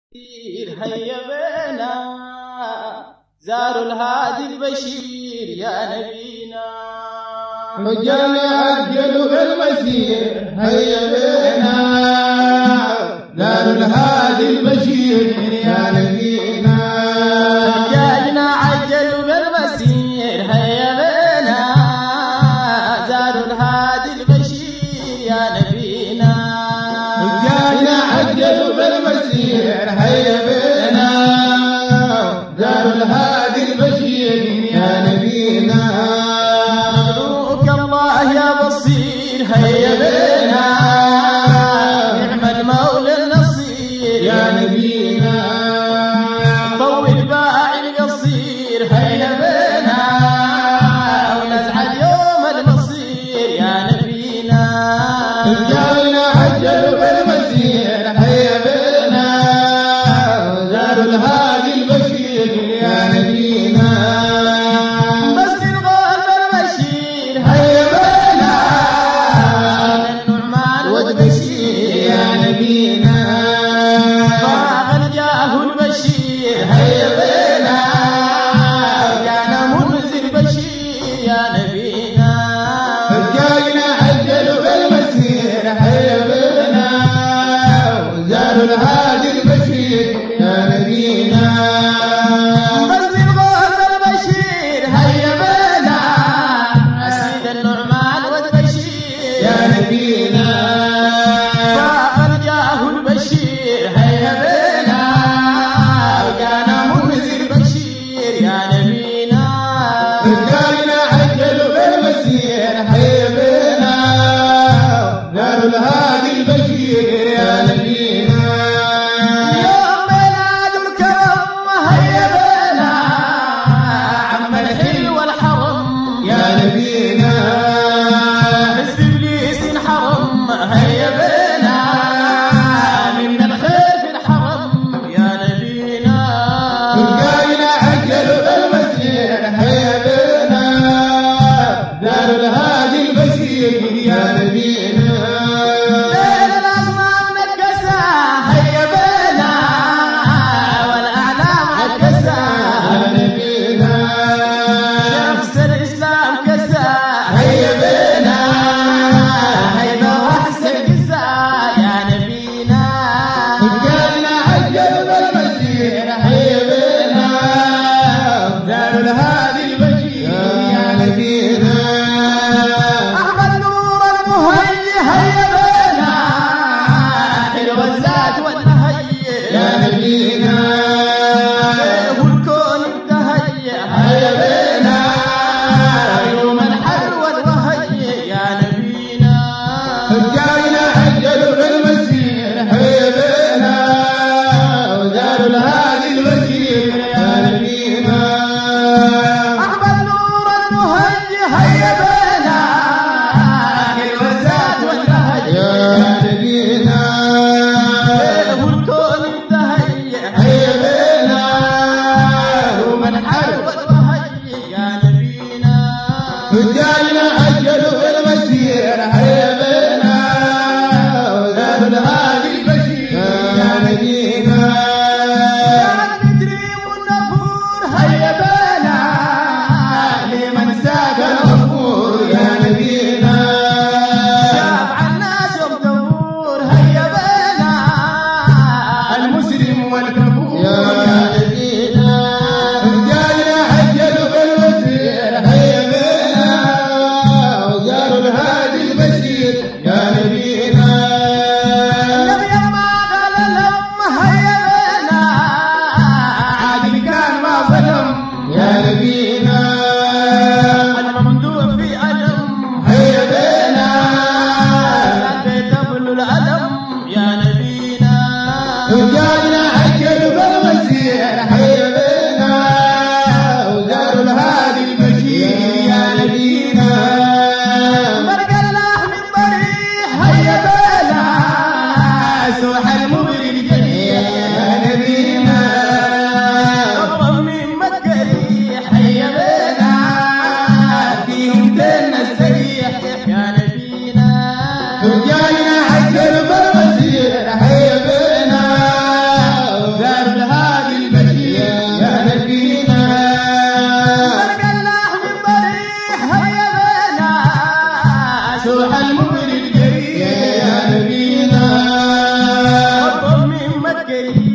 هيا بنا زاروا الهادي البشير يا نبينا، رجال عجلوا بالمسير. هيا بنا زاروا الهادي البشير يا نبينا، رجالنا عجلوا بالمسير. هيا بنا زاروا الهادي البشير يا نبينا، رجالنا عجلوا بالمسير. هيا بنا زاروا الهادي البشير يا نبينا، مبروك الله يا بصير. هيا بنا نعم المولى النصير يا نبينا، طول باع القصير. هيا بنا ونسعد يوم المصير يا نبينا، رجالنا عجلوا بالمسير. هيا بنا زاروا الهادي البشير يا نبينا، بس الغول بالبشير. هيا بنا النعمان والبشير يا نبينا، طاغ الجاه البشير. هيا بنا كان منذر بشير يا نبينا، رجالنا عجلوا بالمسير. هيا بنا زاروا الهادي البشير يا نبينا، بس الغول بالبشير. هيا بنا سيد النعمان والبشير يا نبينا، طاغ الجاه البشير. هيا بنا كان منذر بشير يا نبينا، رجالنا عجلوا بالمسير. هيا بنا زاروا الهادي البشير يا نبينا، يوم ميلاد الكرم. هيا بنا عم الحلو الحرم يا نبينا، حزب ابليس انحرم. هيا بنا من الخير في الحرم يا نبينا، رجالنا عجلوا بالمسير. هيا بنا زاروا الهادي البشير يا نبينا، ليل الاصنام نكسا. هيا بنا والاعلام عكسا، يا نبينا، شمس الاسلام كسا. هيا بنا هيدا واحسن كسا يا نبينا، رجالنا عجلوا بالمسير. هيا بنا زاروا الهادي البشير يا نبينا، احمد نور المهيي. هيا بنا حلو الذات والنهي يا نبينا، عليه الكون انتهي. هيا بنا يوم الحر والوهي يا نبينا، رجالنا عجلوا بالمسير. هيا بنا وزاروا الهادي البشير يا نبينا، احمد نور المهيي. هيا بنا حلو الذات والنهي يا نبينا، عليه الكون انتهي. هيا بنا يوم الحر والوهي يا نبينا، رجالنا عجلوا بالمسير. هيا بنا وزاروا الهادي البشير يا نبينا، الكريم والنفور. هيا بنا لمن ساق الغفور يا نبينا، شاف الناس يوم تمور. هيا بنا المسلم والكفور يا نبينا، رجالنا عجلوا بالمسير. هيا بنا وزاروا الهادي البشير يا نبينا، النبي ما قال لهم. هيا بنا عادل كان ما ظلم يا نبينا، الممدوح في ألم. هيا بنا لبيت ابن الألم يا نبينا، رجالنا عجلوا بالمسير. مكي